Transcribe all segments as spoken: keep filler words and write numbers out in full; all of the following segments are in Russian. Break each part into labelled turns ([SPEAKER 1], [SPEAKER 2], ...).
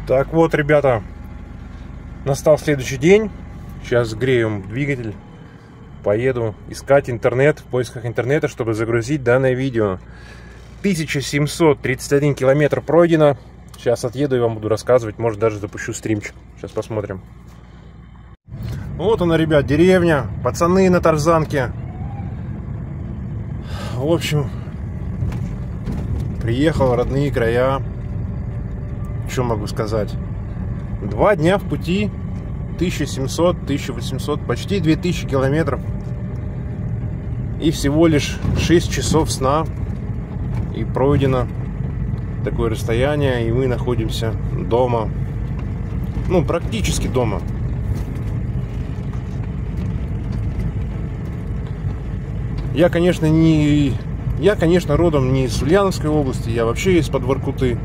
[SPEAKER 1] Так вот, ребята, настал следующий день. Сейчас греем двигатель. Поеду искать интернет, в поисках интернета, чтобы загрузить данное видео. тысяча семьсот тридцать один километр пройдено. Сейчас отъеду и вам буду рассказывать. Может, даже запущу стримчик. Сейчас посмотрим. Вот она, ребят, деревня. Пацаны на тарзанке. В общем, приехал в родные края. Что могу сказать? Два дня в пути. тысяча семьсот — тысяча восемьсот, почти две тысячи километров. И всего лишь шесть часов сна. И пройдено такое расстояние. И мы находимся дома. Ну, практически дома. Я, конечно, не... Я, конечно, родом не из Ульяновской области. Я вообще из-под Воркуты.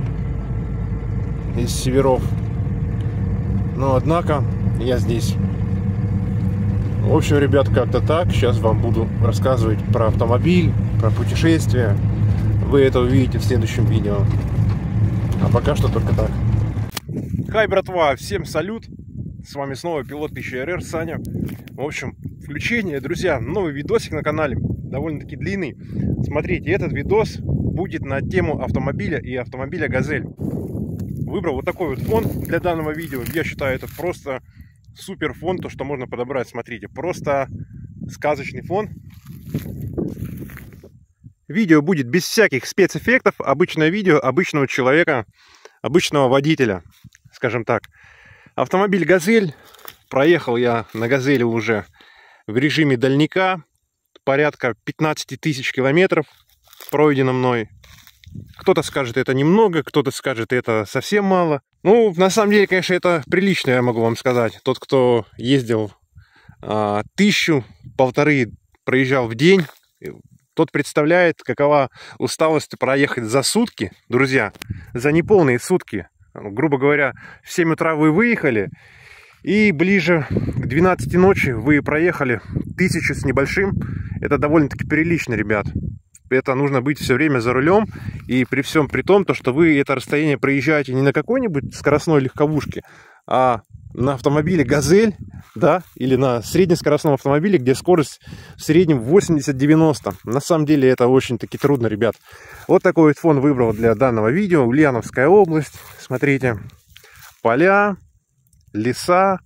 [SPEAKER 1] Из северов. Но, однако, я здесь. В общем, ребят, как-то так. Сейчас вам буду рассказывать про автомобиль, про путешествия. Вы это увидите в следующем видео. А пока что только так. Хай, братва, всем салют. С вами снова пилот тысяча эр эр Саня. В общем, включение, друзья, новый видосик на канале. Довольно-таки длинный. Смотрите, этот видос будет на тему автомобиля и автомобиля «Газель». Выбрал вот такой вот фон для данного видео. Я считаю, это просто супер фон, то, что можно подобрать. Смотрите, просто сказочный фон. Видео будет без всяких спецэффектов. Обычное видео обычного человека, обычного водителя, скажем так. Автомобиль «Газель». Проехал я на «Газели» уже в режиме дальника. Порядка пятнадцати тысяч километров пройдено мной. Кто-то скажет, это немного, кто-то скажет, это совсем мало. Ну, на самом деле, конечно, это прилично, я могу вам сказать. Тот, кто ездил а, тысячу, полторы проезжал в день, тот представляет, какова усталость проехать за сутки, друзья, за неполные сутки. Грубо говоря, в семь утра вы выехали, и ближе к двенадцати ночи вы проехали тысячу с небольшим. Это довольно-таки прилично, ребят. Это нужно быть все время за рулем. И при всем при том, то, что вы это расстояние проезжаете не на какой-нибудь скоростной легковушке, а на автомобиле «Газель», да, или на среднескоростном автомобиле, где скорость в среднем восемьдесят-девяносто. На самом деле это очень-таки трудно, ребят. Вот такой вот фон выбрал для данного видео. Ульяновская область. Смотрите. Поля, леса.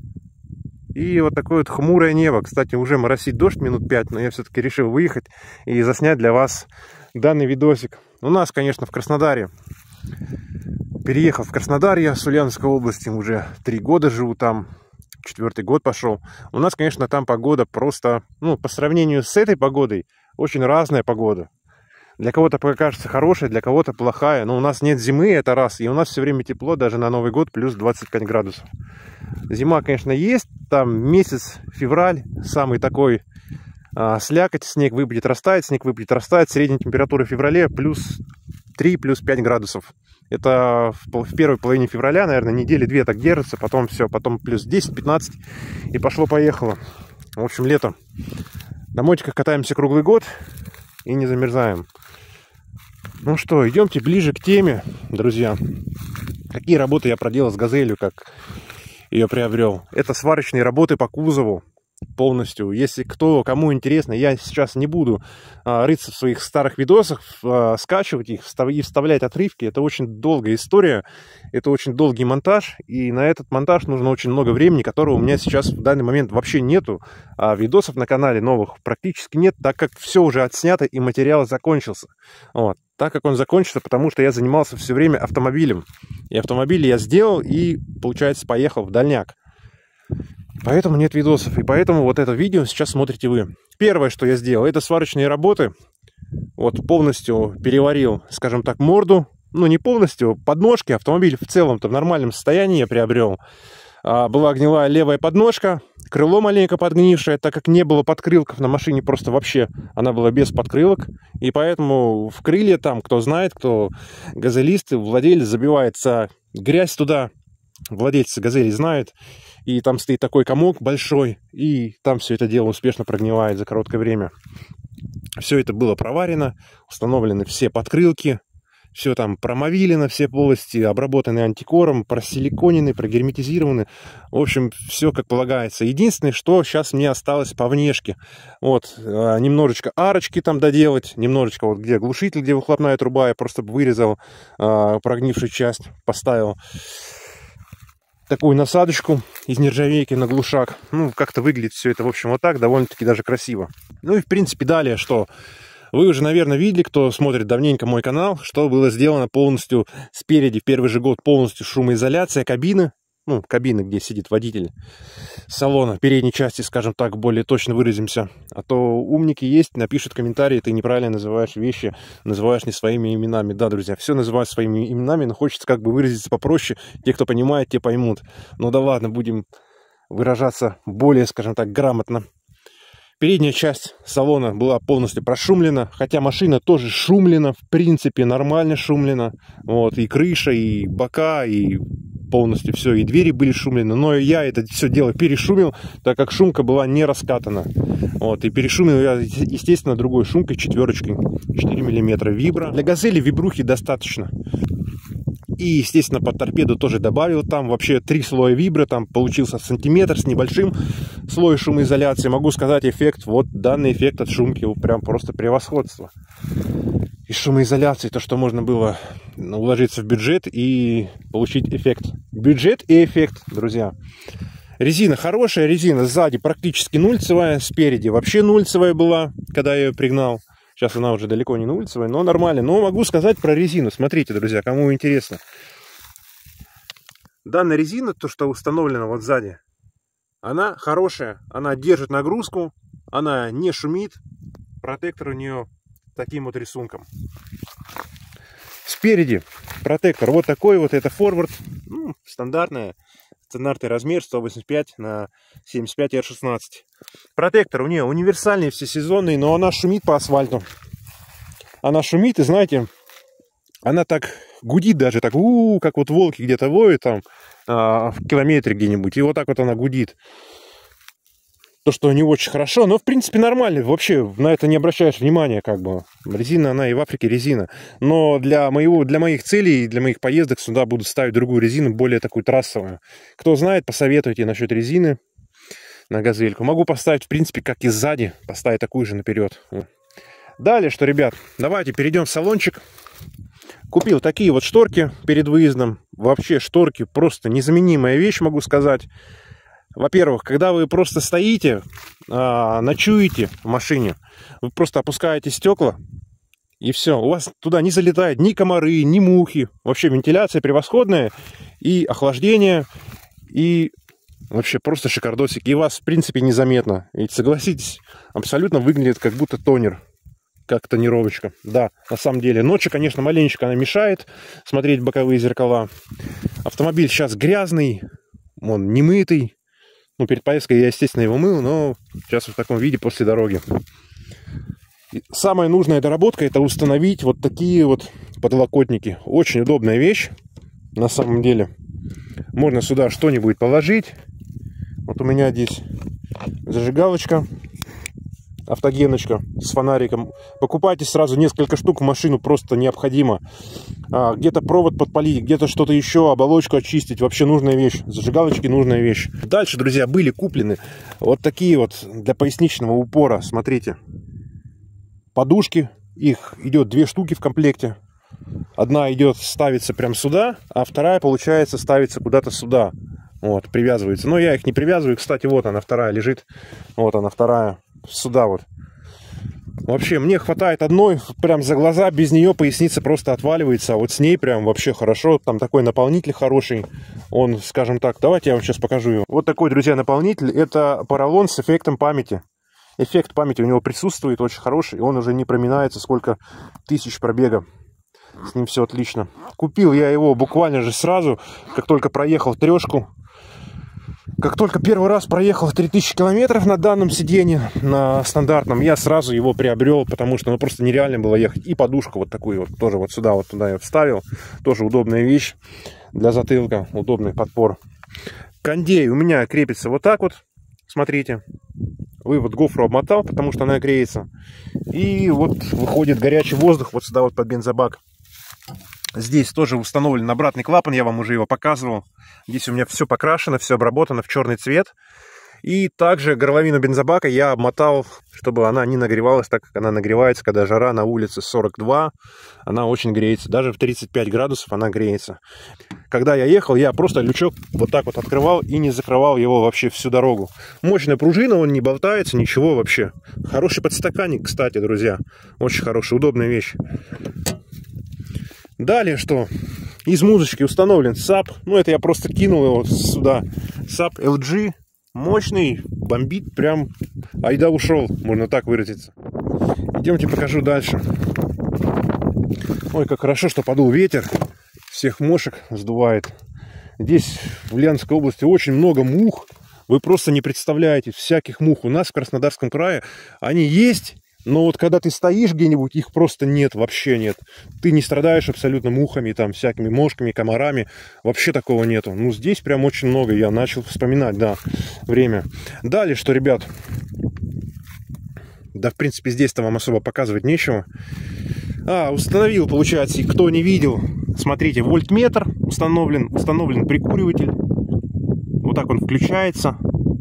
[SPEAKER 1] И вот такое вот хмурое небо. Кстати, уже моросит дождь минут пять, но я все-таки решил выехать и заснять для вас данный видосик. У нас, конечно, в Краснодаре. Переехал в Краснодар я с Ульяновской области. Уже три года живу там. Четвертый год пошел. У нас, конечно, там погода просто, ну, по сравнению с этой погодой, очень разная погода. Для кого-то покажется хорошая, для кого-то плохая. Но у нас нет зимы, это раз. И у нас все время тепло, даже на Новый год плюс двадцать пять градусов. Зима, конечно, есть. Там месяц, февраль, самый такой а, слякоть. Снег выпадет, растает, снег выпадет, растает. Средняя температура в феврале плюс три, плюс пять градусов. Это в, в первой половине февраля, наверное, недели две так держится. Потом все, потом плюс десять-пятнадцать. И пошло-поехало. В общем, лето. На мотиках катаемся круглый год и не замерзаем. Ну что, идемте ближе к теме, друзья. Какие работы я проделал с «Газелью», как ее приобрел. Это сварочные работы по кузову полностью. Если кто, кому интересно, я сейчас не буду а, рыться в своих старых видосах, а, скачивать их встав, и вставлять отрывки. Это очень долгая история, это очень долгий монтаж, и на этот монтаж нужно очень много времени, которого у меня сейчас в данный момент вообще нету. А видосов на канале новых практически нет, так как все уже отснято и материал закончился. Вот. Так как он закончится, потому что я занимался все время автомобилем. И автомобиль я сделал и, получается, поехал в дальняк. Поэтому нет видосов. И поэтому вот это видео сейчас смотрите вы. Первое, что я сделал, это сварочные работы. Вот полностью переварил, скажем так, морду. Ну, не полностью, подножки. Автомобиль в целом-то в нормальном состоянии я приобрел. А, была гнилая левая подножка. Крыло маленько подгнившее, так как не было подкрылков на машине, просто вообще она была без подкрылок. И поэтому в крылья там, кто знает, кто газелисты, владелец забивается грязь туда. Владельцы «Газели» знают. И там стоит такой комок большой. И там все это дело успешно прогнивает за короткое время. Все это было проварено. Установлены все подкрылки. Все там промовилено, все полости обработаны антикором, просиликонены, прогерметизированы. В общем, все как полагается. Единственное, что сейчас мне осталось по внешке. Вот, немножечко арочки там доделать, немножечко вот где глушитель, где выхлопная труба, я просто вырезал а, прогнившую часть, поставил такую насадочку из нержавейки на глушак. Ну, как-то выглядит все это, в общем, вот так, довольно-таки даже красиво. Ну и, в принципе, далее, что... Вы уже, наверное, видели, кто смотрит давненько мой канал, что было сделано полностью спереди, в первый же год полностью шумоизоляция кабины, ну, кабины, где сидит водитель салона, передней части, скажем так, более точно выразимся. А то умники есть, напишут комментарии, ты неправильно называешь вещи, называешь не своими именами. Да, друзья, все называют своими именами, но хочется как бы выразиться попроще. Те, кто понимает, те поймут. Ну да ладно, будем выражаться более, скажем так, грамотно. Передняя часть салона была полностью прошумлена, хотя машина тоже шумлена, в принципе, нормально шумлена. Вот, и крыша, и бока, и полностью все, и двери были шумлены. Но я это все дело перешумил, так как шумка была не раскатана. Вот, и перешумил я, естественно, другой шумкой, четверочкой, четыре миллиметра вибра. Для газели вибрухи достаточно. И, естественно, под торпеду тоже добавил там вообще три слоя вибры, там получился сантиметр с небольшим слой шумоизоляции. Могу сказать, эффект, вот данный эффект от шумки, прям просто превосходство. Из шумоизоляции, то, что можно было уложиться в бюджет и получить эффект. Бюджет и эффект, друзья. Резина хорошая, резина сзади практически нульцевая, спереди вообще нульцевая была, когда я ее пригнал. Сейчас она уже далеко не нульцевая, но нормально. Но могу сказать про резину. Смотрите, друзья, кому интересно. Данная резина, то, что установлена вот сзади, она хорошая. Она держит нагрузку, она не шумит. Протектор у нее таким вот рисунком. Спереди протектор вот такой вот. Это форвард. Ну, стандартная. Стандартный размер сто восемьдесят пять на семьдесят пять эр шестнадцать. Протектор у нее универсальный, всесезонный, но она шумит по асфальту. Она шумит, и знаете, она так гудит даже, так, у-у-у, как вот волки где-то воют там а, в километре где-нибудь. И вот так вот она гудит. То, что не очень хорошо, но в принципе нормально. Вообще на это не обращаешь внимания, как бы. Резина, она и в Африке резина. Но для, моего, для моих целей, для моих поездок сюда буду ставить другую резину, более такую трассовую. Кто знает, посоветуйте насчет резины на газельку. Могу поставить, в принципе, как и сзади, поставить такую же наперед. Далее, что, ребят, давайте перейдем в салончик. Купил такие вот шторки перед выездом. Вообще шторки просто незаменимая вещь, могу сказать. Во-первых, когда вы просто стоите, а, ночуете в машине, вы просто опускаете стекла, и все. У вас туда не залетает ни комары, ни мухи. Вообще вентиляция превосходная, и охлаждение, и вообще просто шикардосик. И вас, в принципе, незаметно. Ведь, согласитесь, абсолютно выглядит как будто тонер, как тонировочка. Да, на самом деле. Ночью, конечно, маленечко она мешает смотреть боковые зеркала. Автомобиль сейчас грязный, он немытый. Ну, перед поездкой я, естественно, его мыл, но сейчас в таком виде после дороги. И самая нужная доработка — это установить вот такие вот подлокотники. Очень удобная вещь, на самом деле. Можно сюда что-нибудь положить. Вот у меня здесь зажигалочка, автогеночка с фонариком. Покупайте сразу несколько штук в машину, просто необходимо. А, где-то провод подпалить, где-то что-то еще, оболочку очистить. Вообще нужная вещь. Зажигалочки нужная вещь. Дальше, друзья, были куплены вот такие вот для поясничного упора. Смотрите. Подушки. Их идет две штуки в комплекте. Одна идет, ставится прям сюда, а вторая, получается, ставится куда-то сюда. Вот, привязывается. Но я их не привязываю. Кстати, вот она, вторая лежит. Вот она, вторая. Сюда вот. Вообще, мне хватает одной, прям за глаза, без нее поясница просто отваливается. А вот с ней прям вообще хорошо. Там такой наполнитель хороший. Он, скажем так, давайте я вам сейчас покажу его. Вот такой, друзья, наполнитель. Это поролон с эффектом памяти. Эффект памяти у него присутствует, очень хороший. И он уже не проминается, сколько тысяч пробега. С ним все отлично. Купил я его буквально же сразу, как только проехал трешку. Как только первый раз проехал три тысячи километров на данном сиденье, на стандартном, я сразу его приобрел, потому что ну, просто нереально было ехать. И подушку вот такую вот, тоже вот сюда, вот туда я вставил. Тоже удобная вещь для затылка, удобный подпор. Кондей у меня крепится вот так вот, смотрите. Вывод гофру обмотал, потому что она греется. И вот выходит горячий воздух вот сюда вот под бензобак. Здесь тоже установлен обратный клапан, я вам уже его показывал. Здесь у меня все покрашено, все обработано в черный цвет. И также горловину бензобака я обмотал, чтобы она не нагревалась, так как она нагревается, когда жара на улице сорок два, она очень греется. Даже в тридцать пять градусов она греется. Когда я ехал, я просто лючок вот так вот открывал и не закрывал его вообще всю дорогу. Мощная пружина, он не болтается, ничего вообще. Хороший подстаканник, кстати, друзья. Очень хорошая, удобная вещь. Далее что? Из музычки установлен САП. Ну, это я просто кинул его сюда. САП эл джи. Мощный, бомбит прям. Айда ушел, можно так выразиться. Идемте покажу дальше. Ой, как хорошо, что подул ветер. Всех мошек сдувает. Здесь, в Ульяновской области, очень много мух. Вы просто не представляете, всяких мух. У нас в Краснодарском крае они есть. Но вот когда ты стоишь где-нибудь, их просто нет, вообще нет. Ты не страдаешь абсолютно мухами, там, всякими мошками, комарами. Вообще такого нету. Ну, здесь прям очень много. Я начал вспоминать, да, время. Далее, что, ребят... Да, в принципе, здесь-то вам особо показывать нечего. А, установил, получается, и кто не видел, смотрите, вольтметр установлен. Установлен прикуриватель. Вот так он включается.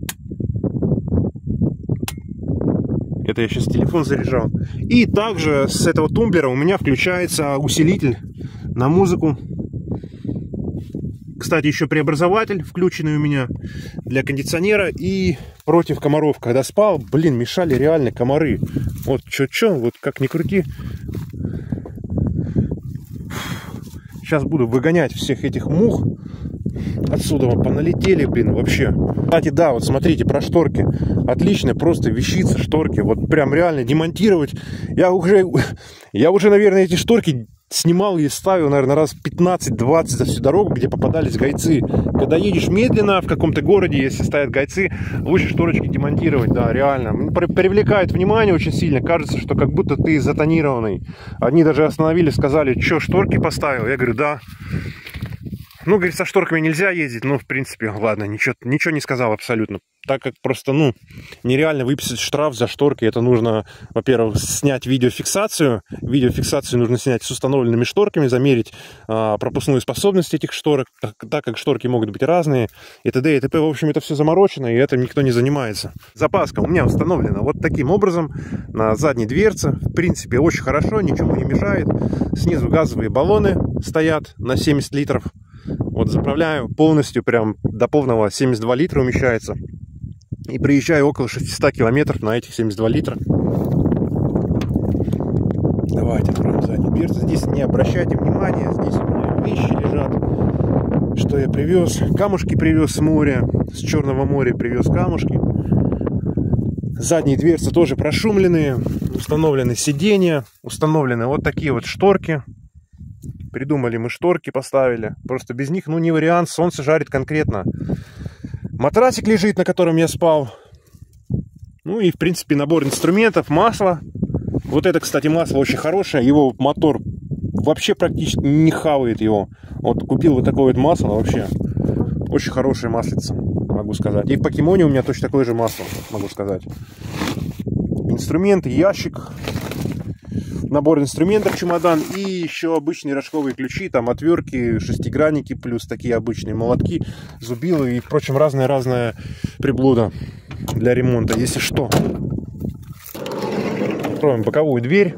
[SPEAKER 1] Это я сейчас телефон заряжал. И также с этого тумблера у меня включается усилитель на музыку. Кстати, еще преобразователь включенный у меня для кондиционера и против комаров. Когда спал, блин, мешали реально комары. Вот чё-чё, вот как ни крути. Сейчас буду выгонять всех этих мух. Отсюда поналетели, блин, вообще. Кстати, да, вот смотрите, про шторки. Отличная просто вещица, шторки. Вот прям реально демонтировать. Я уже, я уже, наверное, эти шторки снимал и ставил, наверное, раз пятнадцать-двадцать за всю дорогу, где попадались гайцы. Когда едешь медленно в каком-то городе, если стоят гайцы, лучше шторочки демонтировать, да, реально. Привлекает внимание очень сильно. Кажется, что как будто ты затонированный. Одни даже остановились, сказали, что, шторки поставил? Я говорю, да. Ну, говорит, со шторками нельзя ездить. Ну, в принципе, ладно, ничего, ничего не сказал абсолютно. Так как просто, ну, нереально выписать штраф за шторки. Это нужно, во-первых, снять видеофиксацию. Видеофиксацию нужно снять с установленными шторками, замерить а, пропускную способность этих шторок, так, так как шторки могут быть разные, и т.д. и т.п. В общем, это все заморочено, и этим никто не занимается. Запаска у меня установлена вот таким образом на задней дверце. В принципе, очень хорошо, ничему не мешает. Снизу газовые баллоны стоят на семьдесят литров. Вот заправляю полностью, прям до полного, семьдесят два литра умещается. И приезжаю около шестисот километров на этих семьдесят два литра. Давайте откроем заднюю дверцу. Здесь не обращайте внимания, здесь у меня вещи лежат. Что я привез? Камушки привез с моря, с Черного моря привез камушки. Задние дверцы тоже прошумленные, установлены сиденья, установлены вот такие вот шторки. Придумали мы шторки, поставили. Просто без них, ну, не вариант. Солнце жарит конкретно. Матрасик лежит, на котором я спал. Ну и, в принципе, набор инструментов, масло. Вот это, кстати, масло очень хорошее. Его мотор вообще практически не хавает его. Вот купил вот такое вот масло, вообще очень хорошее маслице, могу сказать. И в Покемоне у меня точно такое же масло, могу сказать. Инструменты, ящик. Набор инструментов, чемодан и еще обычные рожковые ключи, там отвертки, шестигранники, плюс такие обычные молотки, зубилы и, впрочем, разная-разная приблуда для ремонта, если что. Откроем боковую дверь.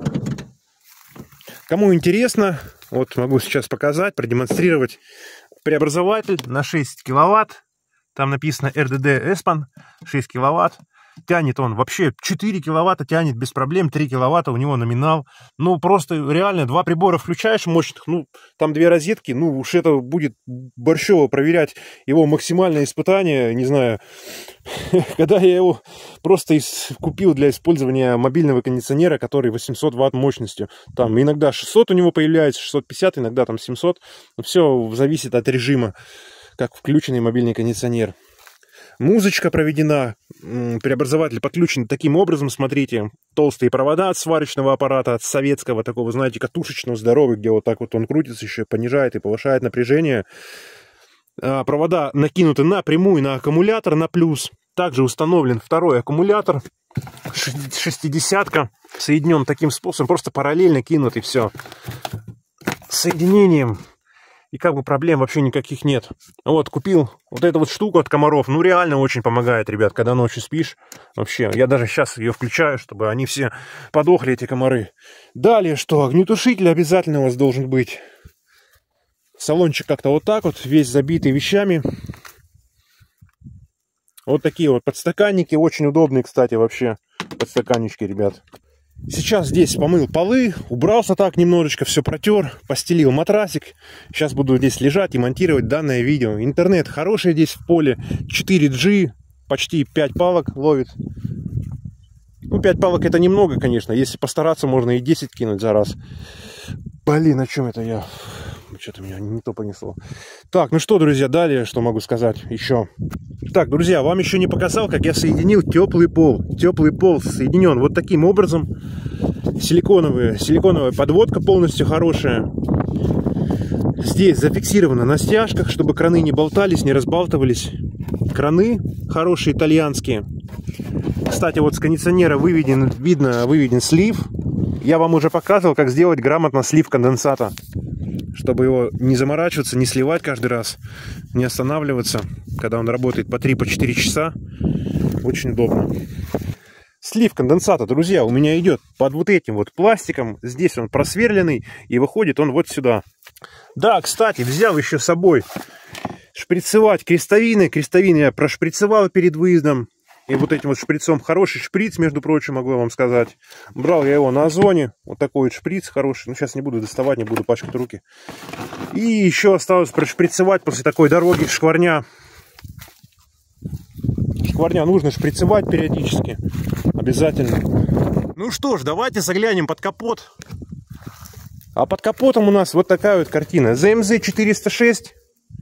[SPEAKER 1] Кому интересно, вот могу сейчас показать, продемонстрировать преобразователь на шесть киловатт. Там написано эр дэ дэ Эспан, шесть киловатт. Тянет он вообще четыре киловатта, тянет без проблем, три киловатта у него номинал. Ну, просто реально два прибора включаешь мощных, ну, там две розетки, ну, уж это будет Борщева проверять его максимальное испытание, не знаю. Когда я его просто купил для использования мобильного кондиционера, который восемьсот ватт мощностью. Там иногда шестьсот у него появляется, шестьсот пятьдесят, иногда там семьсот. Все зависит от режима, как включенный мобильный кондиционер. Музычка проведена, преобразователь подключен таким образом, смотрите, толстые провода от сварочного аппарата, от советского такого, знаете, катушечного, здоровый, где вот так вот он крутится еще, понижает и повышает напряжение. Провода накинуты напрямую на аккумулятор, на плюс. Также установлен второй аккумулятор, шестидесятка, соединен таким способом, просто параллельно кинут и все. соединением. И как бы проблем вообще никаких нет. Вот, купил вот эту вот штуку от комаров. Ну, реально очень помогает, ребят, когда ночью спишь. Вообще, я даже сейчас ее включаю, чтобы они все подохли, эти комары. Далее что? Огнетушитель обязательно у вас должен быть. Салончик как-то вот так вот, весь забитый вещами. Вот такие вот подстаканники. Очень удобные, кстати, вообще подстаканнички, ребят. Сейчас здесь помыл полы, убрался так немножечко, все протер, постелил матрасик. Сейчас буду здесь лежать и монтировать данное видео. Интернет хороший здесь в поле, четыре джи, почти пять палок ловит. Ну, пять палок это немного, конечно, если постараться, можно и десять кинуть за раз. Блин, о чем это я? Что-то меня не то понесло. Так, ну что, друзья, далее, что могу сказать еще. Так, друзья, вам еще не показал, как я соединил теплый пол. Теплый пол соединен вот таким образом. Силиконовая, силиконовая подводка полностью хорошая. Здесь зафиксировано на стяжках, чтобы краны не болтались, не разбалтывались. Краны хорошие, итальянские. Кстати, вот с кондиционера выведен, видно, выведен слив. Я вам уже показывал, как сделать грамотно слив конденсата. Чтобы его не заморачиваться, не сливать каждый раз, не останавливаться, когда он работает по три-четыре часа. Очень удобно. Слив конденсата, друзья, у меня идет под вот этим вот пластиком. Здесь он просверленный и выходит он вот сюда. Да, кстати, взял еще с собой шприцевать крестовины. Крестовины я прошприцевал перед выездом. И вот этим вот шприцом, хороший шприц, между прочим, могу вам сказать. Брал я его на Озоне. Вот такой вот шприц хороший. Ну, сейчас не буду доставать, не буду пачкать руки. И еще осталось прошприцевать после такой дороги шкварня. Шкварня нужно шприцевать периодически. Обязательно. Ну что ж, давайте заглянем под капот. А под капотом у нас вот такая вот картина. зэ эм зэ четыреста шесть.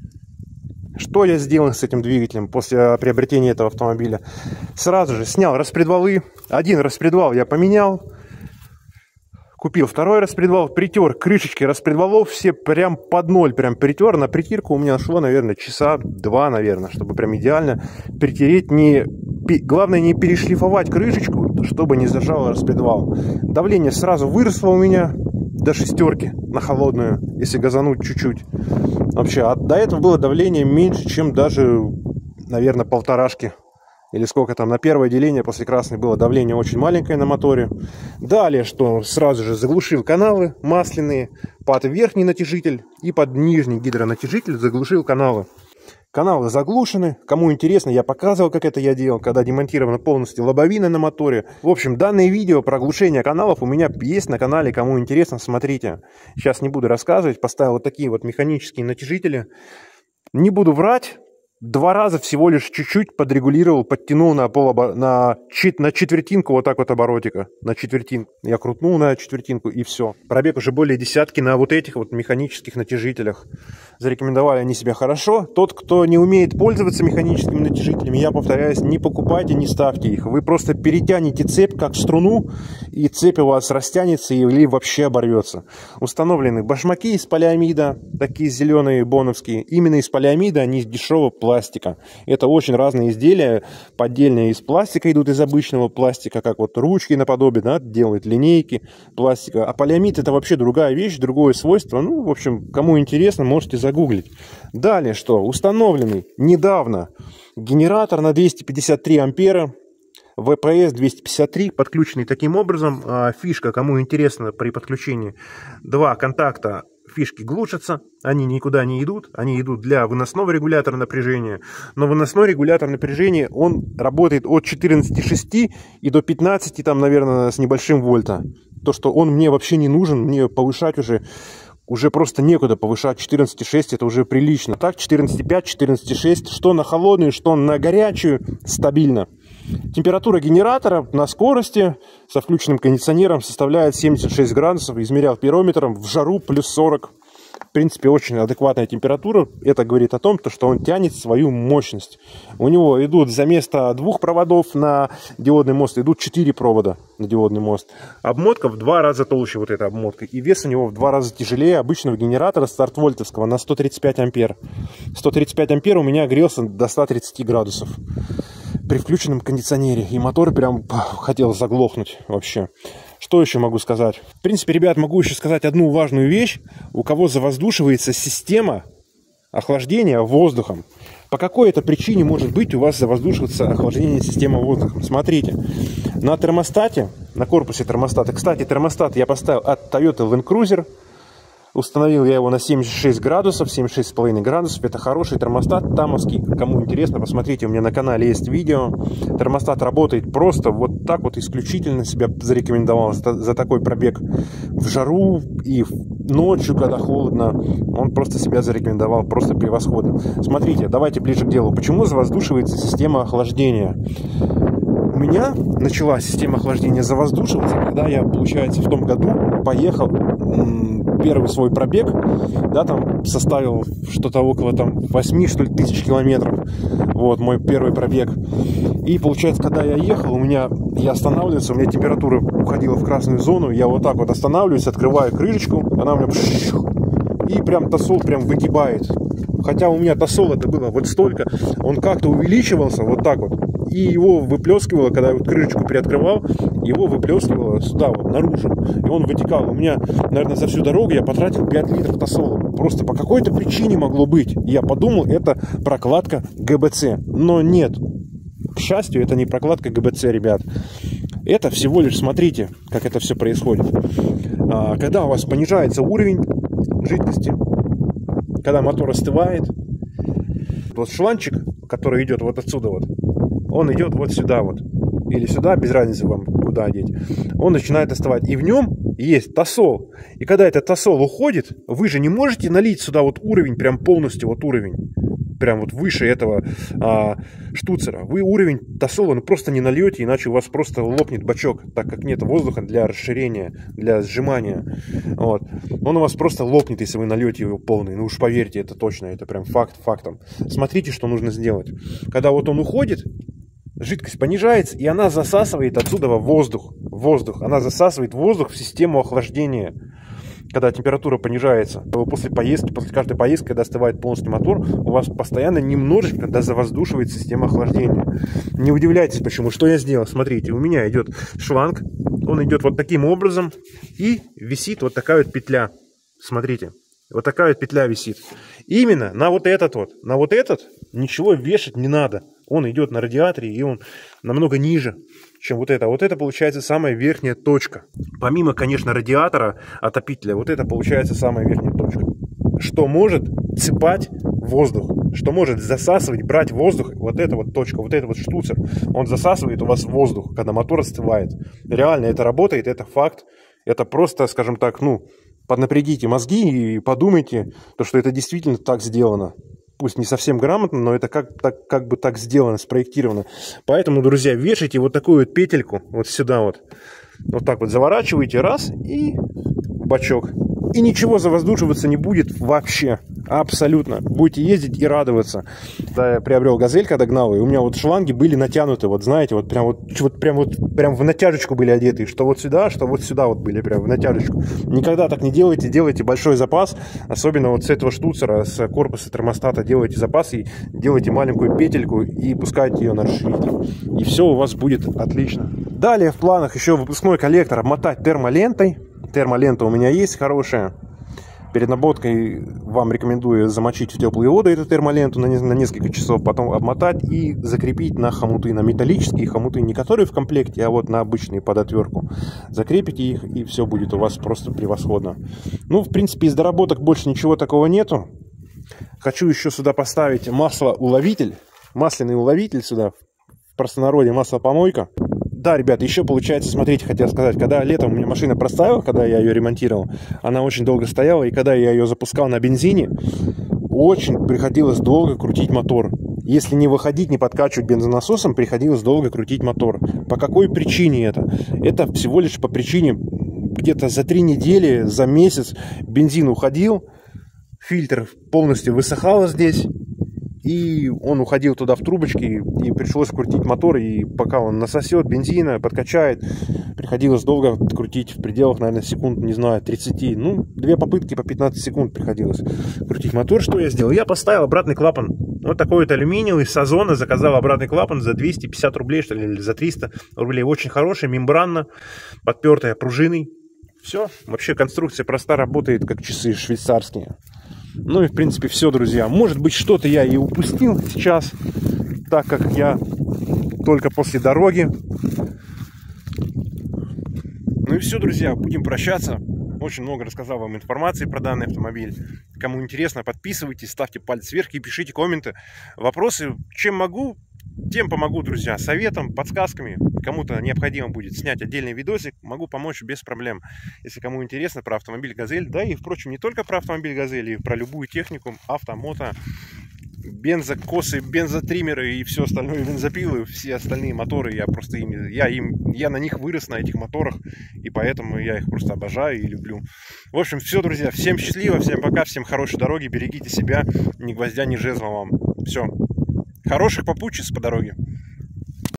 [SPEAKER 1] Что я сделал с этим двигателем после приобретения этого автомобиля? Сразу же снял распредвалы. Один распредвал я поменял. Купил второй распредвал. Притер крышечки распредвалов. Все прям под ноль прям притер. На притирку у меня шло, наверное, часа два, наверное. Чтобы прям идеально притереть. Не... Главное не перешлифовать крышечку, чтобы не зажало распредвал. Давление сразу выросло у меня до шестерки на холодную, если газануть чуть-чуть. Вообще, а до этого было давление меньше, чем даже, наверное, полторашки. Или сколько там, на первое деление после красной было давление очень маленькое на моторе. Далее, что сразу же заглушил каналы масляные под верхний натяжитель и под нижний гидронатяжитель заглушил каналы. Каналы заглушены. Кому интересно, я показывал, как это я делал, когда демонтирована полностью лобовина на моторе. В общем, данное видео про глушение каналов у меня есть на канале. Кому интересно, смотрите. Сейчас не буду рассказывать. Поставил вот такие вот механические натяжители. Не буду врать. Два раза всего лишь чуть-чуть подрегулировал, подтянул на, пол, на, чет, на четвертинку вот так вот оборотика. На четвертинку. Я крутнул на четвертинку и все. Пробег уже более десятки на вот этих вот механических натяжителях. Зарекомендовали они себя хорошо. Тот, кто не умеет пользоваться механическими натяжителями, я повторяюсь, не покупайте, не ставьте их. Вы просто перетянете цепь как струну, и цепь у вас растянется или вообще оборвется. Установлены башмаки из полиамида, такие зеленые боновские. Именно из полиамида, они из дешевого пластика. пластика. Это очень разные изделия. Поддельные из пластика идут, из обычного пластика, как вот ручки наподобие, да, делают линейки пластика. А полиамид это вообще другая вещь, другое свойство. Ну, в общем, кому интересно, можете загуглить. Далее что? Установленный недавно генератор на двести пятьдесят три ампера. вэ пэ эс двести пятьдесят три, подключенный таким образом. Фишка, кому интересно, при подключении два контакта фишки глушатся, они никуда не идут, они идут для выносного регулятора напряжения, но выносной регулятор напряжения, он работает от четырнадцати шести и до пятнадцати, там, наверное, с небольшим вольта. То, что он мне вообще не нужен, мне повышать уже, уже просто некуда повышать. Четырнадцать шесть это уже прилично. Так, четырнадцать пять, четырнадцать шесть, что на холодную, что на горячую, стабильно. Температура генератора на скорости со включенным кондиционером составляет семьдесят шесть градусов. Измерял пирометром, в жару плюс сорок. В принципе, очень адекватная температура. Это говорит о том, что он тянет свою мощность. У него идут за место двух проводов на диодный мост, идут четыре провода на диодный мост. Обмотка в два раза толще, вот эта обмотка. И вес у него в два раза тяжелее обычного генератора стартвольтовского на сто тридцать пять ампер. сто тридцать пять ампер у меня грелся до ста тридцати градусов при включенном кондиционере. И мотор прям хотел заглохнуть вообще. Что еще могу сказать? В принципе, ребят, могу еще сказать одну важную вещь. У кого завоздушивается система охлаждения воздухом. По какой это причине может быть у вас завоздушиваться охлаждение системы воздухом? Смотрите, на термостате, на корпусе термостата, кстати, термостат я поставил от Toyota Land Cruiser. Установил я его на семьдесят шесть градусов, семьдесят шесть с половиной градусов. Это хороший термостат тамовский. Кому интересно, посмотрите, у меня на канале есть видео. Термостат работает просто вот так вот, исключительно себя зарекомендовал за такой пробег в жару и ночью, когда холодно. Он просто себя зарекомендовал просто превосходно. Смотрите, давайте ближе к делу. Почему завоздушивается система охлаждения? У меня начала система охлаждения завоздушиваться, когда я, получается, в том году поехал первый свой пробег, да, там составил что-то около там восьми, что ли, тысяч километров. Вот мой первый пробег. И получается, когда я ехал, у меня, я останавливался, у меня температура уходила в красную зону, я вот так вот останавливаюсь, открываю крышечку, она у меня и прям тосол прям выгибает. Хотя у меня тосол это было вот столько, он как-то увеличивался вот так вот. И его выплескивало, когда я вот крышечку приоткрывал, его выплескивало сюда вот, наружу. И он вытекал. У меня, наверное, за всю дорогу я потратил пять литров тосола. Просто по какой-то причине могло быть. Я подумал, это прокладка ГБЦ. Но нет. К счастью, это не прокладка ГБЦ, ребят. Это всего лишь, смотрите, как это все происходит. Когда у вас понижается уровень жидкости, когда мотор остывает, вот шланчик, который идет вот отсюда вот, он идет вот сюда вот, или сюда, без разницы вам куда одеть, он начинает остывать, и в нем есть тосол. И когда этот тосол уходит, вы же не можете налить сюда вот уровень, прям полностью вот уровень, прям вот выше этого а, штуцера. Вы уровень тосола ну, просто не нальете, иначе у вас просто лопнет бачок, так как нет воздуха для расширения, для сжимания. Вот. Он у вас просто лопнет, если вы нальете его полный. Ну уж поверьте, это точно, это прям факт фактом. Смотрите, что нужно сделать. Когда вот он уходит, жидкость понижается, и она засасывает отсюда воздух. Воздух. Она засасывает воздух в систему охлаждения. Когда температура понижается, то после поездки, после каждой поездки, когда остывает полностью мотор, у вас постоянно немножечко завоздушивает система охлаждения. Не удивляйтесь, почему. Что я сделал? Смотрите, у меня идет шланг, он идет вот таким образом, и висит вот такая вот петля. Смотрите, вот такая вот петля висит. Именно на вот этот вот, на вот этот ничего вешать не надо. Он идет на радиаторе, и он намного ниже, чем вот это. Вот это получается самая верхняя точка. Помимо, конечно, радиатора, отопителя, вот это получается самая верхняя точка. Что может цепать воздух, что может засасывать, брать воздух, вот эта вот точка, вот этот вот штуцер, он засасывает у вас воздух, когда мотор остывает. Реально это работает, это факт. Это просто, скажем так, ну, поднапрягите мозги и подумайте, то, что это действительно так сделано. Пусть не совсем грамотно, но это как, так, как бы так сделано, спроектировано. Поэтому, друзья, вешайте вот такую вот петельку вот сюда вот. Вот так вот заворачиваете раз и в бачок. И ничего завоздушиваться не будет вообще. Абсолютно. Будете ездить и радоваться. Да, я приобрел «Газель», когда гнал, и у меня вот шланги были натянуты. Вот знаете, вот прям вот, вот, прям вот прям в натяжечку были одеты. Что вот сюда, что вот сюда вот были прям в натяжечку. Никогда так не делайте. Делайте большой запас. Особенно вот с этого штуцера, с корпуса термостата делайте запас и делайте маленькую петельку и пускайте ее на расширитель. И все у вас будет отлично. Далее в планах еще выпускной коллектор обмотать термолентой. Термолента у меня есть хорошая. Перед наботкой вам рекомендую замочить в теплые воды эту термоленту на, не, на несколько часов, потом обмотать и закрепить на хомуты, на металлические хомуты, не которые в комплекте, а вот на обычные под отвертку. Закрепите их, и все будет у вас просто превосходно. Ну, в принципе, из доработок больше ничего такого нету. Хочу еще сюда поставить маслоуловитель, масляный уловитель сюда, в простонародье маслопомойка. Да, ребята, еще получается, смотрите, хотел сказать, когда летом у меня машина простояла, когда я ее ремонтировал, она очень долго стояла, и когда я ее запускал на бензине, очень приходилось долго крутить мотор. Если не выходить, не подкачивать бензонасосом, приходилось долго крутить мотор. По какой причине это? Это всего лишь по причине, где-то за три недели, за месяц бензин уходил, фильтр полностью высыхал здесь. И он уходил туда в трубочки, и пришлось крутить мотор, и пока он насосет бензина, подкачает, приходилось долго крутить в пределах, наверное, секунд, не знаю, тридцать. Ну, две попытки по пятнадцать секунд приходилось крутить мотор. Что я сделал? Я поставил обратный клапан Вот такой вот алюминиевый с Озона. Заказал обратный клапан за двести пятьдесят рублей, что ли, или за триста рублей. Очень хороший, мембранно, подпертая пружиной. Все. Вообще конструкция проста, работает как часы швейцарские. Ну и в принципе все, друзья. Может быть, что-то я и упустил сейчас, так как я только после дороги. Ну и все, друзья, будем прощаться. Очень много рассказал вам информации про данный автомобиль. Кому интересно, подписывайтесь, ставьте палец вверх и пишите комменты. Вопросы, чем могу, тем помогу, друзья. Советом, подсказками. Кому-то необходимо будет снять отдельный видосик, могу помочь без проблем. Если кому интересно про автомобиль «Газель», да и, впрочем, не только про автомобиль «Газель», и про любую технику, авто, мото, бензокосы, бензотриммеры и все остальное, бензопилы, все остальные моторы, я просто им, я им, я на них вырос, на этих моторах, и поэтому я их просто обожаю и люблю. В общем, все, друзья, всем счастливо, всем пока, всем хорошей дороги, берегите себя, ни гвоздя, ни жезла вам. Все, хороших попутчиц по дороге.